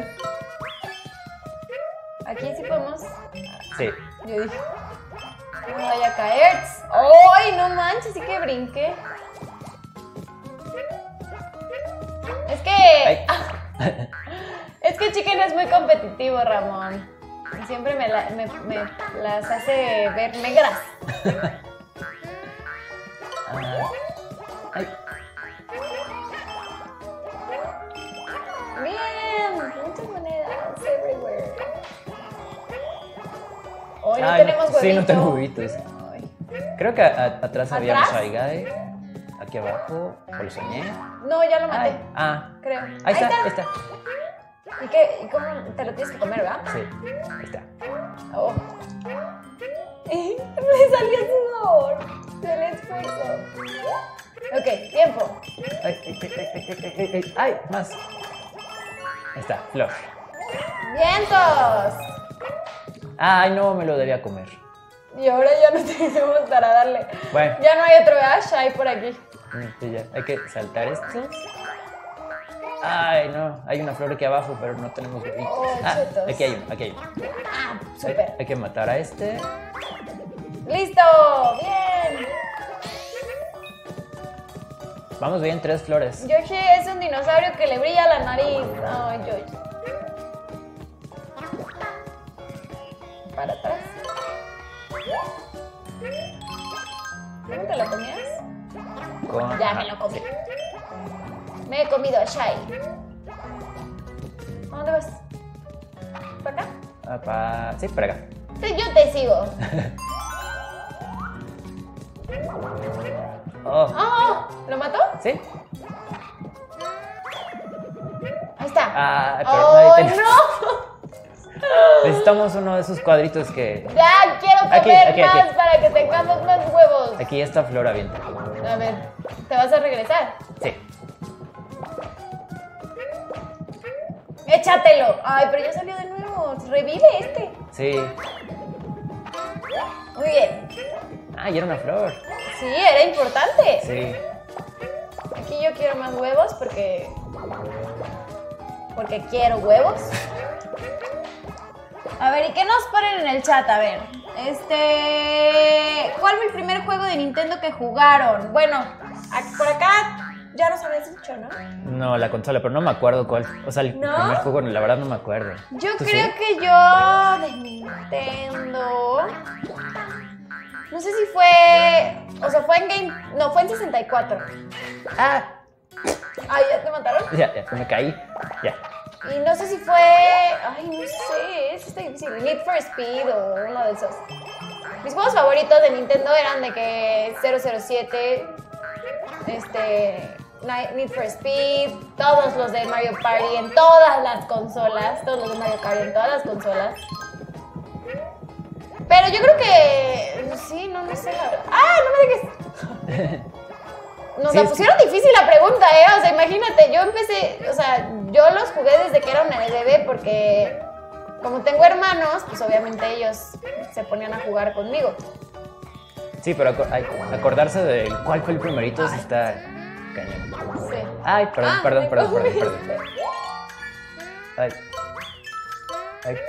Aquí sí podemos... Sí. Yo dije... No vaya a caer. ¡Ay, no manches! Sí que brinqué. Es que... Ay. Es que Chicken es muy competitivo, Ramón. Y siempre me las hace ver negras. Ay. Bien, muchas monedas everywhere. Hoy no Ay, tenemos huevitos. sí, no tengo huevitos. Ay. Creo que atrás había un ¿Atrás? Shy Guy. Aquí abajo, o lo soñé. No, ya lo maté, Ah, creo. ahí está, ahí está. ¿Y qué? ¿Y cómo te lo tienes que comer, verdad? Sí, ahí está. Oh. Me salió sudor. Se le esfuerzo. Ok, tiempo. Ay, más. Ahí está, flor. ¡Vientos! Ay, no, me lo debía comer. Y ahora ya no tenemos para darle. Bueno. Ya no hay otro Ash ahí por aquí. Sí, ya. Hay que saltar estos. Ay, no, hay una flor aquí abajo, pero no tenemos huevitos. Oh, chetos. Aquí hay uno, aquí hay uno. Ah, súper. Hay que matar a este. ¡Listo! ¡Bien! Vamos bien, 3 flores. Yoshi es un dinosaurio que le brilla la nariz. Ay, Yoshi. Para atrás. ¿Cómo te lo comías? Ya me lo comí. Me he comido a Shai. ¿A dónde vas? ¿Para acá? Sí, para acá. Sí, yo te sigo. Oh, ¡Oh! ¿Lo mató? ¿sí? Ahí está. Ah, pero ¡Oh, nadie tiene- no! Necesitamos uno de esos cuadritos que... Ya quiero comer Aquí, más aquí. para que tengamos más huevos. Aquí esta flor avienta. A ver, ¿te vas a regresar? Sí. Échatelo. Ay, pero ya salió de nuevo. Revive este. Sí. Muy bien. Ah, y era una flor. Sí, era importante. Sí. Aquí yo quiero más huevos porque quiero huevos. A ver, ¿y qué nos ponen en el chat? A ver, ¿cuál fue el primer juego de Nintendo que jugaron? Bueno, por acá ya nos habías dicho, ¿no? No, la consola, pero no me acuerdo cuál. O sea, el ¿No? primer juego, la verdad no me acuerdo. Yo ¿Tú creo sí? que yo de Nintendo. No sé si fue. O sea, fue en Game. No, fue en 64. Ah, Ay, ¿ya te mataron? ya, me caí. Ya. Y no sé si fue. Ay, no sé. Eso está difícil. Need for Speed o uno de esos. Mis juegos favoritos de Nintendo eran de que 007, Need for Speed, todos los de Mario Party en todas las consolas. Todos los de Mario Party en todas las consolas. Pero yo creo que. Sí, no sé la verdad. ¡Ah, no me dejes! Nos Sí, la es pusieron difícil la pregunta, ¿eh? O sea, imagínate, yo empecé. O sea, yo los jugué desde que era una bebé porque. Como tengo hermanos, pues obviamente ellos se ponían a jugar conmigo. Sí, pero acordarse de cuál fue el primerito sí está cañón. Sí. Ay, perdón, Ah, perdón, me perdón, perdón, comiste. perdón. Ay. Ay.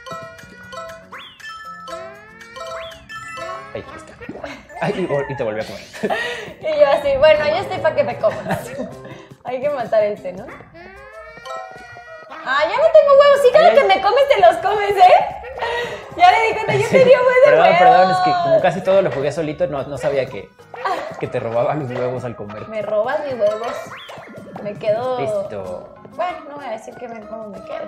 Ahí está. Ay, y te volví a comer. Y yo así, bueno, ya estoy para que me comas. Hay que matar este, ¿no? Ah, ya no tengo huevos. Sí, cada Ay, que me comes te los comes, ¿eh? Ya le di cuenta, yo tenía un buen de Perdón, huevos. perdón, es que como casi todo lo jugué solito, no sabía que te robaba los huevos al comer. Me robas mis huevos. Me quedo... Listo. Bueno, no voy a decir cómo me queda.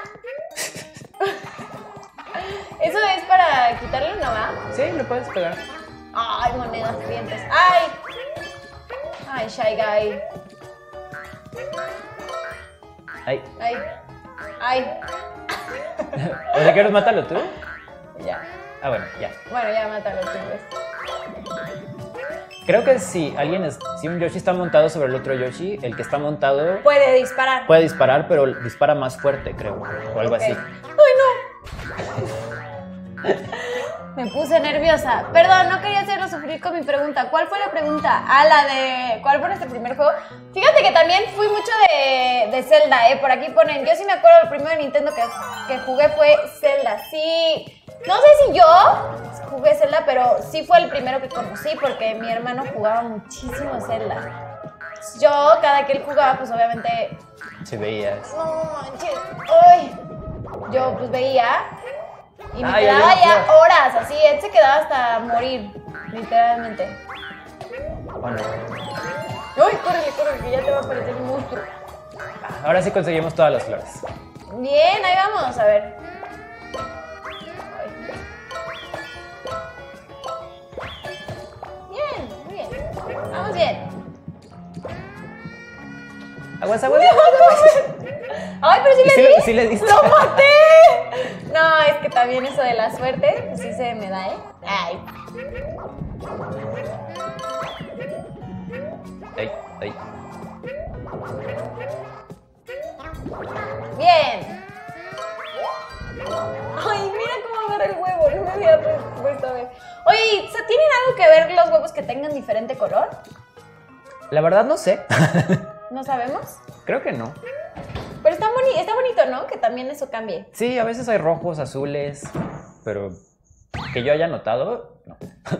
¿Eso es para quitarle una va? Sí, lo puedes pegar. Ay, monedas dientes. Ay. Ay, Shy Guy. Ay. Ay. Ay. ¿O sea, quieres matarlo tú? Ya. Ah, bueno, ya. Bueno, ya mátalo tú, pues. Creo que si un Yoshi está montado sobre el otro Yoshi, el que está montado Puede disparar. puede disparar, pero dispara más fuerte, creo, o algo así. ¡Ay, no! Me puse nerviosa. Perdón, no quería hacerlo sufrir con mi pregunta. ¿Cuál fue la pregunta? Ah, la de ¿cuál fue nuestro primer juego? Fíjate que también fui mucho de Zelda, ¿eh? Por aquí ponen, yo sí me acuerdo del primero Nintendo que jugué fue Zelda. Sí, no sé si yo jugué Zelda, pero sí fue el primero que conocí porque mi hermano jugaba muchísimo Zelda. Yo, cada que él jugaba, pues obviamente... Si veías. No manches, ay. Yo pues veía y me quedaba ya horas, así, él se quedaba hasta morir, literalmente. Bueno. Uy, córrele, que ya te va a aparecer un monstruo. Ahora sí conseguimos todas las flores. Bien, ahí vamos, a ver. Bien, muy bien. Vamos bien. Aguas, aguas. Ay, pero sí le di. Sí le diste. ¡Lo maté! No, es que también eso de la suerte, sí se me da, ¿eh? Ay. Ay, ay. Bien. Ay, mira cómo agarra el huevo. No me había puesto a ver. Oye, ¿tienen algo que ver los huevos que tengan diferente color? La verdad no sé. ¿No sabemos? Creo que no. Pero está bonito, ¿no? Que también eso cambie. Sí, a veces hay rojos, azules, pero que yo haya notado, no.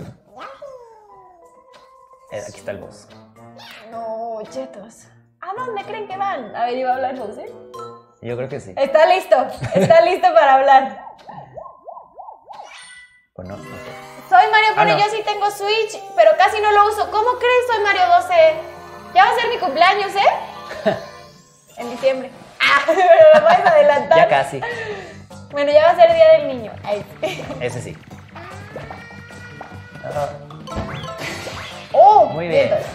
Aquí está el boss. No, chetos. ¿A dónde creen que van? A ver, iba a hablar José. Yo creo que sí. Está listo para hablar. ¿O no? No sé. Soy Mario, pero no. yo sí tengo Switch, pero casi no lo uso. ¿Cómo crees? Soy Mario 12. Ya va a ser mi cumpleaños, ¿eh? En diciembre. Ah, pero lo puedes adelantar. Ya casi. Bueno, ya va a ser Día del Niño. Ahí. Ese sí. Oh, Muy bien. vientos.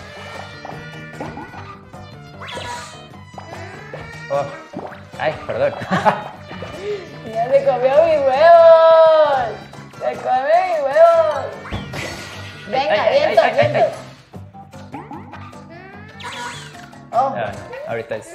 Oh. Ay, perdón. Ya se comió mis huevos. Se comió mis huevos. Venga, Ay, vientos, ay, ay, ay, vientos. Oh. Ah, no, ahorita es.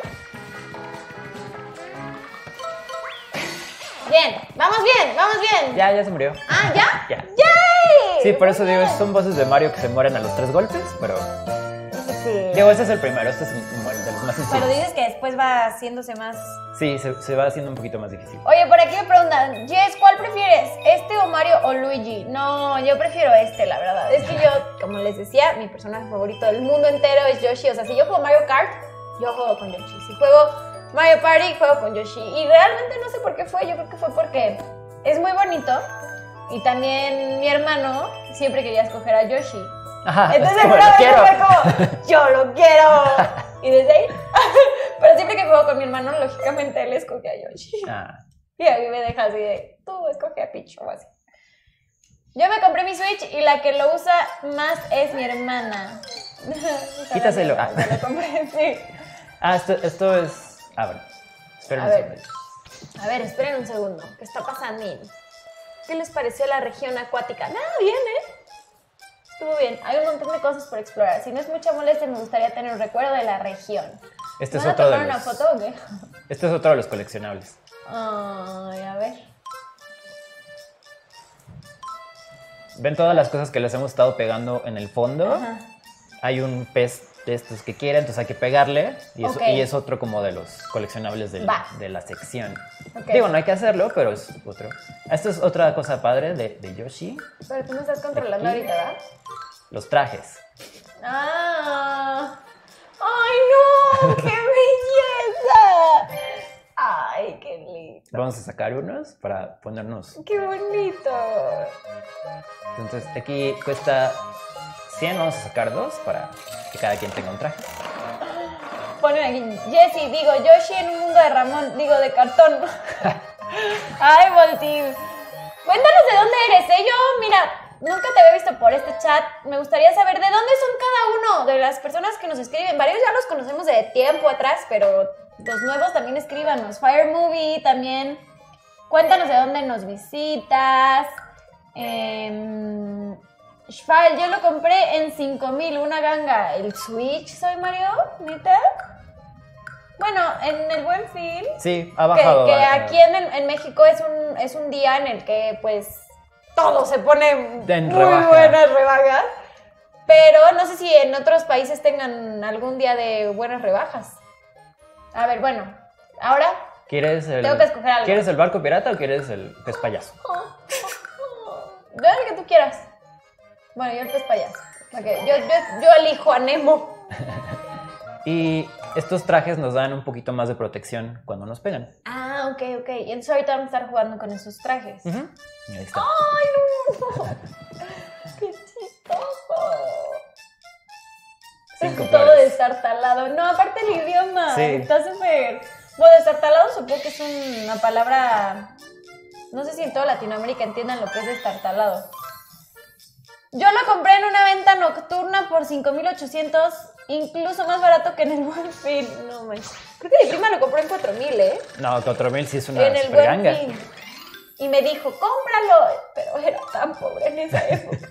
Bien, vamos bien, vamos bien. Ya se murió. Ah, ¿ya? Ya. ¡Yay! Sí, por eso Muy digo, bien. son voces de Mario que se mueren a los 3 golpes, pero... Sí. Digo, este es el primero, este es como el de los más Pero sencillos. dices que después va haciéndose más... Sí, se va haciendo un poquito más difícil. Oye, por aquí me preguntan, Jess, ¿cuál prefieres? ¿Este o Mario o Luigi? No, yo prefiero este, la verdad. Es que yo, como les decía, mi personaje favorito del mundo entero es Yoshi. O sea, si yo juego Mario Kart, yo juego con Yoshi. Si juego Mario Party, juego con Yoshi. Y realmente no sé por qué fue, yo creo que fue porque es muy bonito. Y también mi hermano siempre quería escoger a Yoshi. Ajá, Entonces es como, una lo vez quiero. fue como, yo lo quiero. Y desde ahí, pero siempre que juego con mi hermano, lógicamente él escoge a Yoshi. Ah, Y a mí me deja así de, tú escoge a Peach o así. Yo me compré mi Switch y la que lo usa más es mi hermana. Quítaselo. Ah. Me lo compré, sí. Esto es... Ah, bueno. Espera A un ver. segundo. A ver, esperen un segundo. ¿Qué está pasando? ¿Qué les pareció la región acuática? Nada, bien, ¿eh? Estuvo bien. Hay un montón de cosas por explorar. Si no es mucha molestia, me gustaría tener un recuerdo de la región. Este es ¿Van a otro de tomar una los... foto o qué? Este es otro de los coleccionables. Ay, a ver. ¿Ven todas las cosas que les hemos estado pegando en el fondo? Ajá. Hay un pez de estos que quiere, entonces hay que pegarle. Y, Ok. y es otro como de los coleccionables Va. de la sección. Ok. Digo, no hay que hacerlo, pero es otro. Esto es otra cosa padre de Yoshi. Pero tú me estás controlando Aquí. ahorita, ¿verdad? Los trajes. ¡Ah! ¡Ay, no! ¡Qué belleza! ¡Ay, qué lindo! Vamos a sacar unos para ponernos. ¡Qué bonito! Entonces aquí cuesta 100, vamos a sacar 2 para que cada quien tenga un traje. Ponen aquí, Jessie, digo, Yoshi en un mundo de Ramón, digo, de cartón. Ay, Volti. Cuéntanos de dónde eres, Yo, mira, nunca te había visto por este chat. Me gustaría saber de dónde son cada uno de las personas que nos escriben. Varios ya los conocemos de tiempo atrás, pero los nuevos también escríbanos. Fire Movie también. Cuéntanos de dónde nos visitas. Shfal, yo lo compré en 5,000, una ganga. ¿El Switch, soy Mario? ¿Neta? Bueno, en el Buen Fin. Sí, ha bajado. Que aquí en México es un día en el que, pues, todo se pone muy buenas rebajas. Pero no sé si en otros países tengan algún día de buenas rebajas. A ver, bueno, ahora tengo que escoger algo. ¿Quieres el barco pirata o quieres el pez payaso? Dale, que tú quieras. Bueno, yo el pez payaso. Okay, yo elijo a Nemo. Y estos trajes nos dan un poquito más de protección cuando nos pegan. Ah, ok. Y entonces ahorita vamos a estar jugando con esos trajes. Ahí está. ¡Ay, no! ¡Qué chistoso! 5 Todo flores. destartalado. No, aparte el idioma. Sí. Está súper... Bueno, destartalado supongo que es una palabra... No sé si en toda Latinoamérica entiendan lo que es destartalado. Yo lo compré en una venta nocturna por 5,800, incluso más barato que en el Buen Fin. No manches. Creo que mi prima lo compró en 4,000, ¿eh? No, 4,000 sí es una En el super Buen ganga. Fin. Y me dijo, cómpralo. Pero era tan pobre en esa época.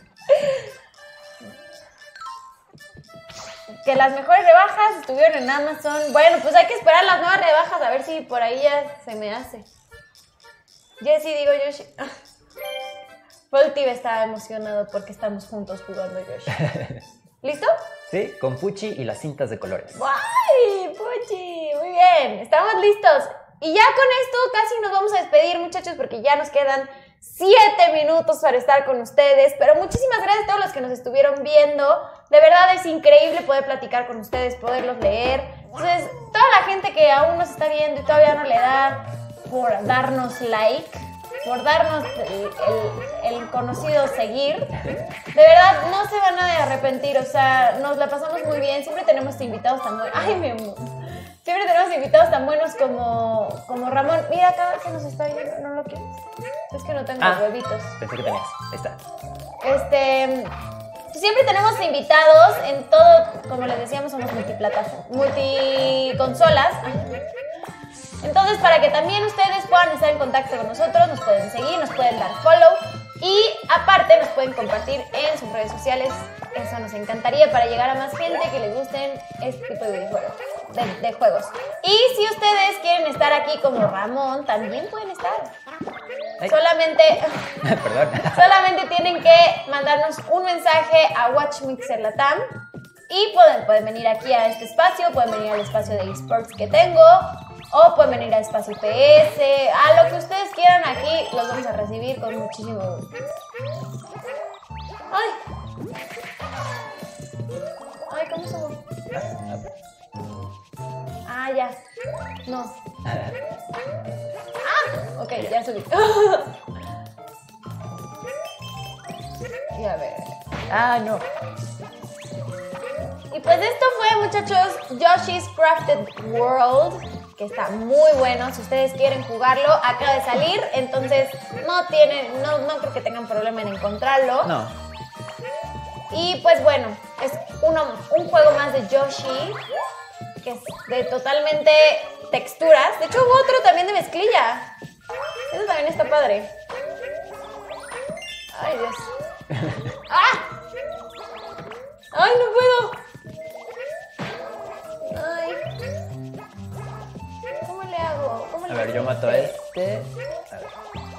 Que las mejores rebajas estuvieron en Amazon. Bueno, pues hay que esperar las nuevas rebajas a ver si por ahí ya se me hace. Jessie, digo Yoshi. Volti estaba emocionado porque estamos juntos jugando Yoshi. ¿Listo? Sí, con Pucci y las cintas de colores. ¡Guay! Puchi, muy bien, estamos listos. Y ya con esto casi nos vamos a despedir, muchachos, porque ya nos quedan 7 minutos para estar con ustedes. Pero muchísimas gracias a todos los que nos estuvieron viendo. De verdad es increíble poder platicar con ustedes, poderlos leer. Entonces, toda la gente que aún nos está viendo y todavía no le da por darnos like, por darnos el conocido seguir, de verdad no se van a arrepentir. O sea, nos la pasamos muy bien. Siempre tenemos invitados tan buenos. ¡Ay, mi amor! Siempre tenemos invitados tan buenos como Ramón. Mira, cada vez que nos está viendo, ¿no lo quieres? Es que no tengo huevitos. Pensé que tenías. Ahí está. Siempre tenemos invitados en todo, como les decíamos, somos multiconsolas. Entonces, para que también ustedes puedan estar en contacto con nosotros, nos pueden seguir, nos pueden dar follow y aparte nos pueden compartir en sus redes sociales. Eso nos encantaría para llegar a más gente que les gusten este tipo de videojuegos, de juegos. Y si ustedes quieren estar aquí como Ramón, también pueden estar. Ay. Solamente tienen que mandarnos un mensaje a WatchMixer Latam y pueden venir aquí a este espacio, pueden venir al espacio de eSports que tengo, o pueden venir al espacio PS, a lo que ustedes quieran aquí, los vamos a recibir con muchísimo gusto. Ay, ¿cómo se ve? Ah, ya. No. Ok, ya subí. Y a ver. No. Y pues esto fue, muchachos, Yoshi's Crafted World, que está muy bueno. Si ustedes quieren jugarlo, acaba de salir, entonces no creo que tengan problema en encontrarlo. No. Y pues bueno, es un juego más de Yoshi, que es de totalmente texturas. De hecho, hubo otro también de mezclilla. Eso también está padre. Ay, Dios. ¡Ay, no puedo! Ay. ¿Cómo le hago? A ver, yo mato a este. A ver.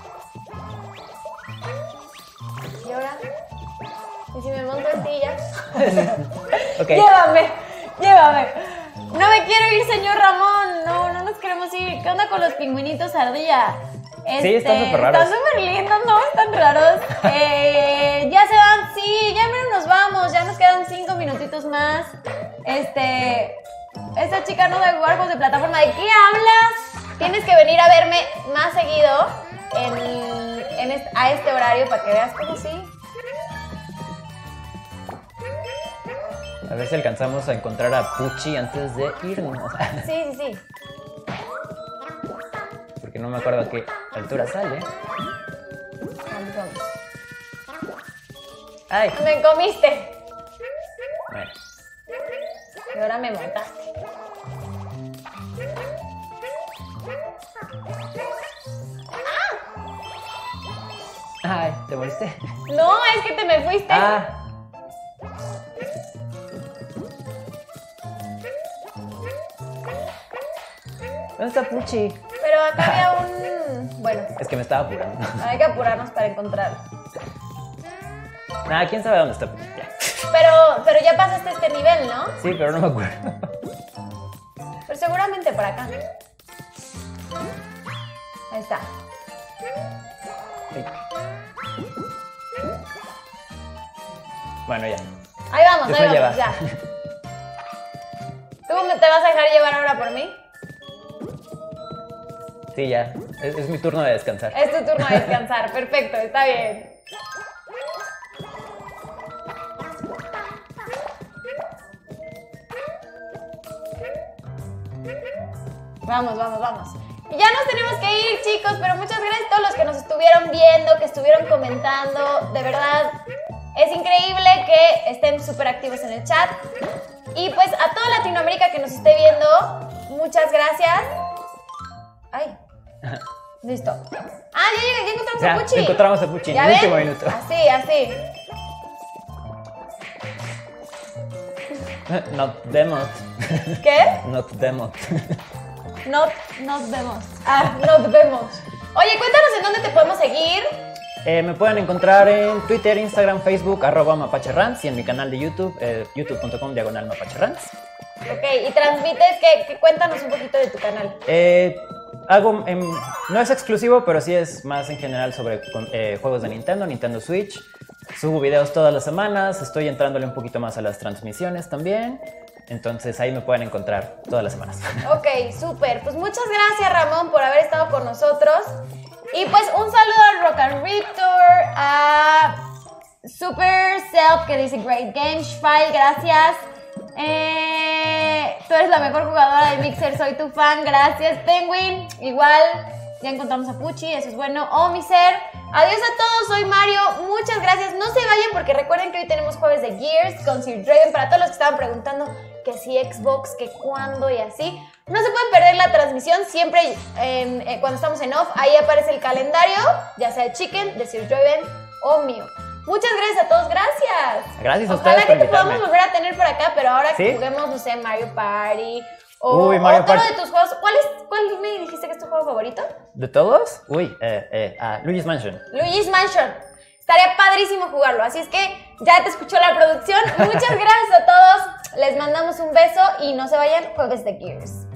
¿Y ahora? ¿Y si me monto en silla? Ok. Llévame. No me quiero ir, señor Ramón. No nos queremos ir. ¿Qué onda con los pingüinitos ardilla? Sí, están súper raros. Están súper lindos, ¿no? Están raros. Ya se van, sí, ya menos nos vamos. Ya nos quedan 5 minutitos más. Esta chica no debe jugar juegos de plataforma. ¿De qué hablas? Tienes que venir a verme más seguido a este horario para que veas cómo sí. A ver si alcanzamos a encontrar a Pucci antes de irnos. Sí. Porque no me acuerdo a qué altura sale. Vamos. ¡Ay! Me comiste. Bueno. Y ahora me mataste. ¡Ay! ¿Te moriste? No, es que te me fuiste. ¡Ah! ¿Dónde está Pucci? Pero acá había un... Bueno, Es que me estaba apurando. hay que apurarnos para encontrarlo. Nada, quién sabe dónde está Pucci. Ya. Pero ya pasaste este nivel, ¿no? Sí, pero no me acuerdo. Pero seguramente por acá. Ahí está. Sí. Bueno, ya. Ahí vamos, Después ahí lleva. vamos, ya. ¿Tú te vas a dejar llevar ahora por mí? Sí, ya. Es mi turno de descansar. Es tu turno de descansar. Perfecto, está bien. Vamos. Y ya nos tenemos que ir, chicos, pero muchas gracias a todos los que nos estuvieron viendo, que estuvieron comentando. De verdad, es increíble que estén súper activos en el chat. Y pues a toda Latinoamérica que nos esté viendo, muchas gracias. Ay, listo. Ah, ya encontramos Ya, a Pucci. encontramos a Pucci en ¿Ya el ven? último minuto. Así. Not demot. ¿Qué? Not demot. Nos vemos. Nos vemos. Oye, cuéntanos en dónde te podemos seguir. Me pueden encontrar en Twitter, Instagram, Facebook, @mapacherrants y en mi canal de YouTube, youtube.com/mapacherrants. Ok, y transmites que cuéntanos un poquito de tu canal. No es exclusivo, pero sí es más en general sobre juegos de Nintendo Switch. Subo videos todas las semanas, estoy entrándole un poquito más a las transmisiones también. Entonces ahí me pueden encontrar todas las semanas. Ok, súper. Pues muchas gracias, Ramón, por haber estado con nosotros. Y pues un saludo al Rock and Riptor, a Super Self que dice Great Game, Shfile, gracias. Tú eres la mejor jugadora de Mixer, soy tu fan, gracias. Penguin, igual, ya encontramos a Pucci, eso es bueno. Oh, mi ser, adiós a todos, soy Mario, muchas gracias. No se vayan porque recuerden que hoy tenemos jueves de Gears con Sir Draven. Para todos los que estaban preguntando que si Xbox, que cuándo y así, no se pueden perder la transmisión. Siempre cuando estamos en off, ahí aparece el calendario, ya sea de Chicken, de Sir Draven o mío. Muchas gracias a todos, gracias. Gracias a Ojalá ustedes por que te invitarme. podamos volver a tener por acá, pero ahora ¿Sí? que juguemos, no sé, Mario Party o Uy, Mario otro Party. de tus juegos. ¿Cuál me dijiste que es tu juego favorito? ¿De todos? Uy, Luigi's Mansion. Luigi's Mansion. Estaría padrísimo jugarlo, así es que ya te escuchó la producción. Muchas gracias a todos, les mandamos un beso y no se vayan, jueves de Gears.